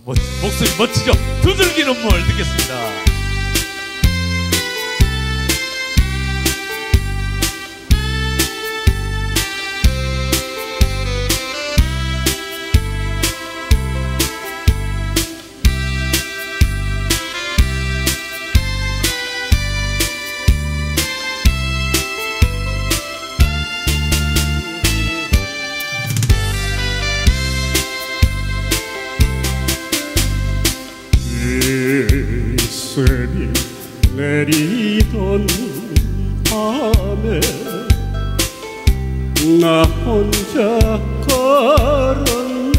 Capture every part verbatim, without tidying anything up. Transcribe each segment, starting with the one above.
멋, 목소리 멋지죠? 두들기 눈물 듣겠습니다. 쇠리 내리던 밤에 나 혼자 걸었네.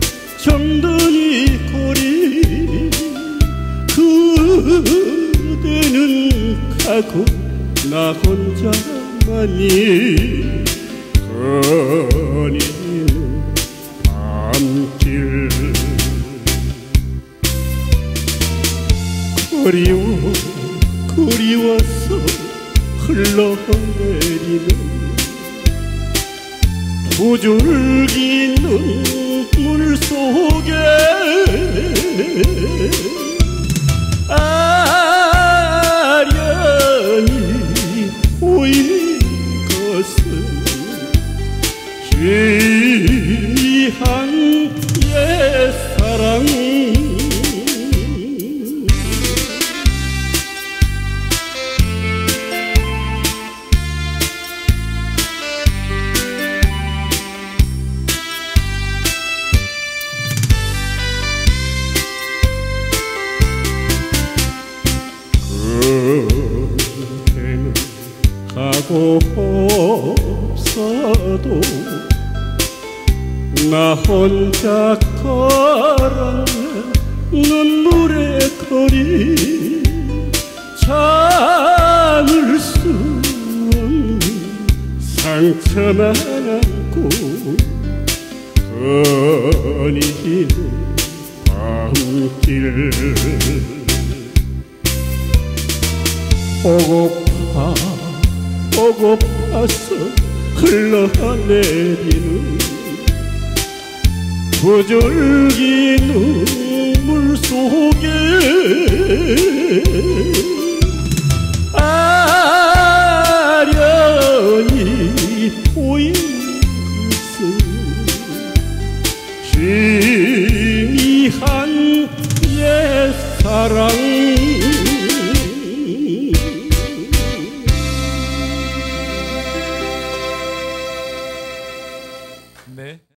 정든이 거리 그대는 가고 나 혼자만이 거니는 밤길. 그리워 그리워서 흘러내리는 두 줄기 눈물 속에 아련히 보인 것은 희미한 옛사랑. 그대는 가고 없어도 나 혼자 걸었네. 눈물의 거리 참을 수 없는 상처만 안고 거니는 밤길. 보고파 보고파서 흘러내리는 두 줄기 눈물 속에 아련히 보인 것은 희미한 옛사랑.